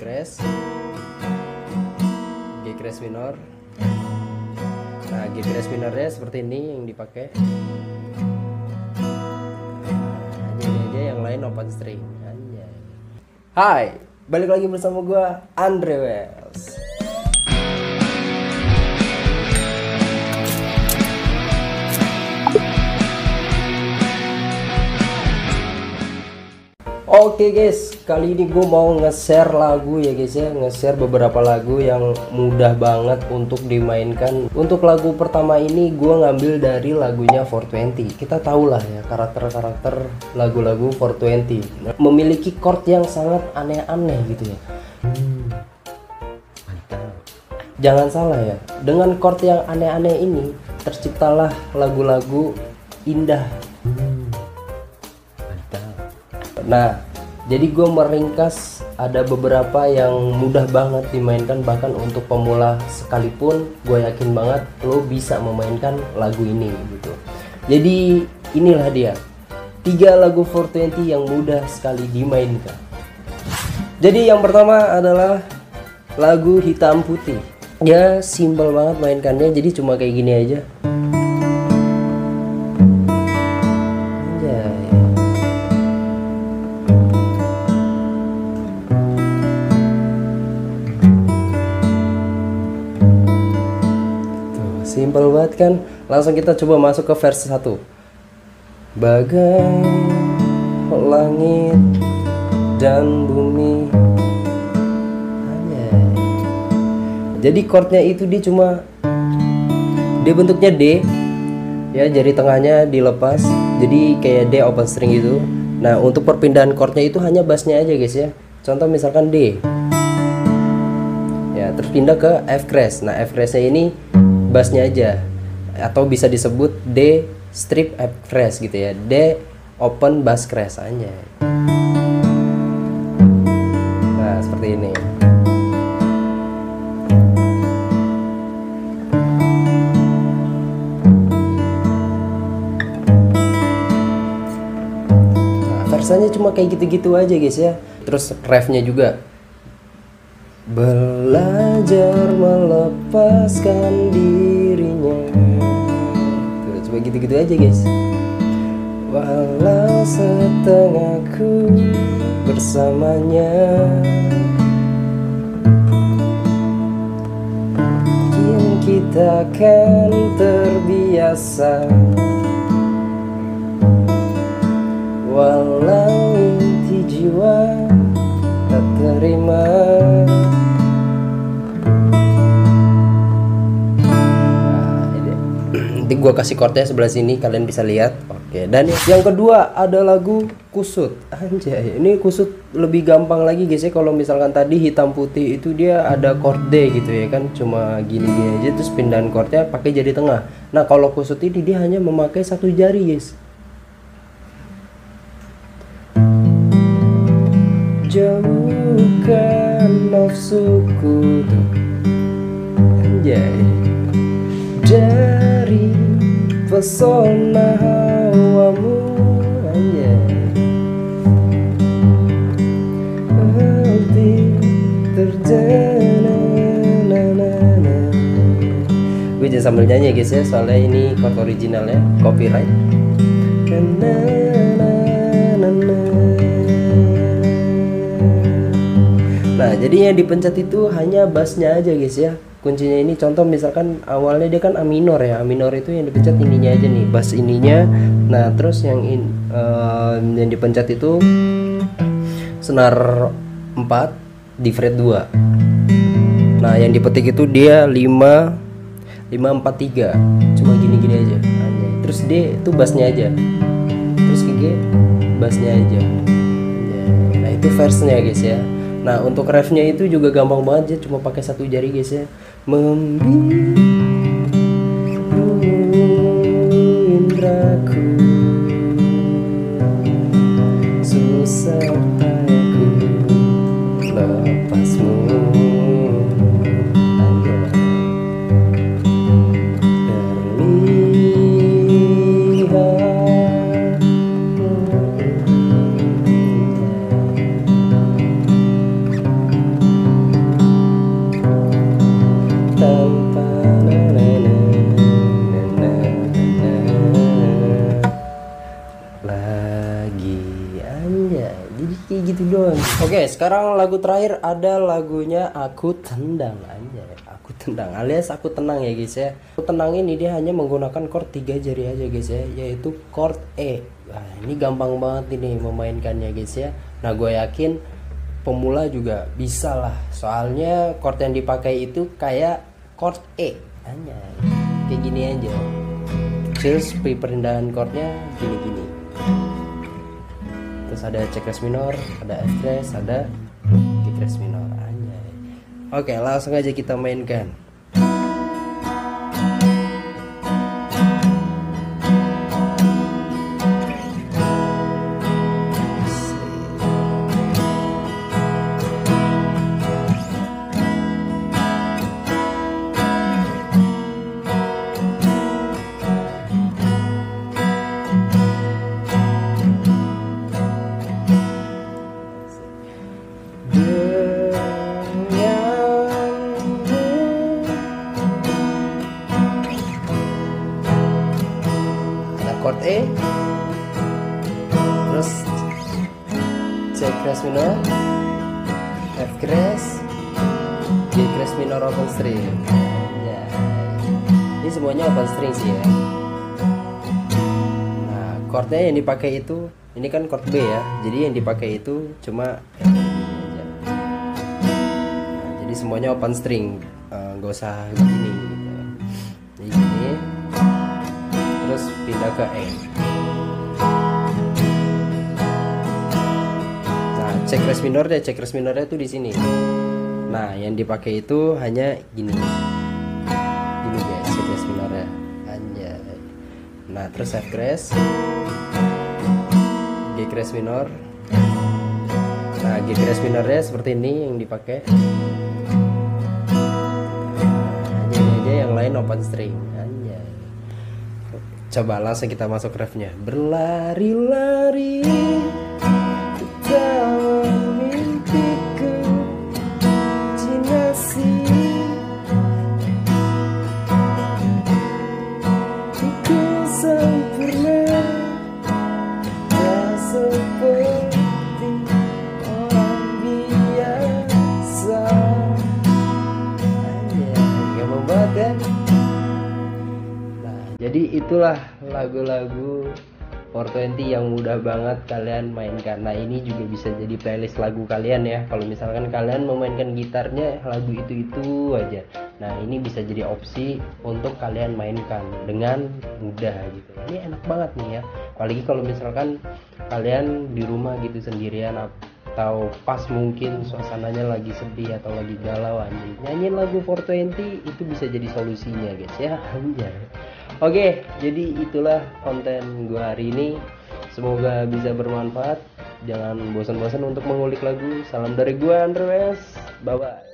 crash, G crash minor. Nah, G crash minornya seperti ini yang dipakai. Hanya ini aja, yang lain open string. Anjay. Hai, balik lagi bersama gua Andre Wells. Oke guys, kali ini gue mau nge-share lagu ya guys ya, nge-share beberapa lagu yang mudah banget untuk dimainkan. Untuk lagu pertama ini gue ngambil dari lagunya 420. Kita tahu lah ya karakter-karakter lagu-lagu 420 memiliki chord yang sangat aneh-aneh gitu ya. Mantap. Jangan salah ya, dengan chord yang aneh-aneh ini terciptalah lagu-lagu indah. Nah, jadi gue meringkas ada beberapa yang mudah banget dimainkan, bahkan untuk pemula sekalipun gue yakin banget lo bisa memainkan lagu ini gitu. Jadi inilah dia 3 lagu 420 yang mudah sekali dimainkan. Jadi yang pertama adalah lagu Hitam Putih. Ya simple banget mainkannya, jadi cuma kayak gini aja. Simpel banget kan. Langsung kita coba masuk ke verse 1. Bagai langit dan bumi. Jadi chordnya itu dia bentuknya D ya, jari tengahnya dilepas jadi kayak D open string gitu. Nah, untuk perpindahan chordnya itu hanya bassnya aja guys ya. Contoh misalkan D ya, terus pindah ke F crash. Nah, F crash nya ini bassnya aja, atau bisa disebut D strip F crash gitu ya, D open bass crash aja. Nah, seperti ini. Nah, versanya cuma kayak gitu-gitu aja guys ya. Terus refnya juga. Belajar melepaskan dirinya. Tuh, coba gitu-gitu aja guys. Walau setengahku bersamanya, mungkin kita akan terbiasa. Walau inti jiwa tak terima. Nanti gue kasih chordnya sebelah sini, kalian bisa lihat. Oke, dan yang kedua ada lagu Kusut. Anjay, ini Kusut lebih gampang lagi guys ya. Kalau misalkan tadi Hitam Putih itu dia ada chord D gitu ya kan, cuma gini-gini aja, terus pindahan chordnya pakai jari tengah. Nah, kalau Kusut ini dia hanya memakai satu jari guys. Jauhkan nafsuku, anjay, dari pesona hawamu, anjay. Hati terjana. Gue jangan sambil nyanyi guys ya, soalnya ini chord originalnya copyright. Nah, jadi yang dipencet itu hanya bassnya aja guys ya. Kuncinya ini contoh misalkan awalnya dia kan A minor ya. A minor itu yang dipencet ininya aja nih, bass ininya. Nah, terus yang dipencet itu senar 4 di fret 2. Nah, yang dipetik itu dia 5 4 3. Cuma gini-gini aja. Terus D itu bassnya aja. Terus ke G bassnya aja. Nah, itu verse-nya guys ya. Nah, untuk refnya itu juga gampang banget ya, cuma pakai satu jari guys ya. Membiru indraku, susah payahku lepasmu. Terlihat Oke, sekarang lagu terakhir ada lagunya Aku Tendang aja. Aku Tendang alias Aku Tenang ya guys ya. Aku Tenang ini dia hanya menggunakan chord 3 jari aja guys ya, yaitu chord E. Nah, ini gampang banget ini memainkannya guys ya. Nah, gue yakin pemula juga bisa lah. Soalnya chord yang dipakai itu kayak chord E. Hanya kayak gini aja. Terus perindahan chordnya gini-gini. Terus ada C crash minor, ada F crash, ada G crash minor. Anjay. Oke, langsung aja kita mainkan. Chord E, terus C crash minor, F crash, G crash minor open string. Ya, ini semuanya open string sih ya. Nah, chordnya yang dipakai itu, ini kan chord B ya, jadi yang dipakai itu cuma nah, jadi semuanya open string, nggak usah gini gitu. Jadi gini. Terus pindah ke E. Nah, C crash minor deh, C crash minornya tuh di sini. Nah, yang dipakai itu hanya gini. Gini guys, C crash minornya. Anjay. Nah, terus F crash, G crash minor. Nah, G crash minornya seperti ini yang dipakai. Nah, ini aja, yang lain open string. Coba langsung kita masuk refnya. Berlari-lari dalam mimpiku, jinasi ku sempurna, tak seperti orang biasa. Gampang banget kan? Jadi itulah lagu-lagu 420 yang mudah banget kalian mainkan. Nah, ini juga bisa jadi playlist lagu kalian ya. Kalau misalkan kalian memainkan gitarnya lagu itu aja. Nah, ini bisa jadi opsi untuk kalian mainkan dengan mudah gitu. Ini enak banget nih ya. Apalagi kalau misalkan kalian di rumah gitu sendirian, atau pas mungkin suasananya lagi sedih atau lagi galau, nyanyiin lagu 420 itu bisa jadi solusinya guys ya. Oke, jadi itulah konten gua hari ini. Semoga bisa bermanfaat. Jangan bosan-bosan untuk mengulik lagu. Salam dari gua Andreas. Bye bye.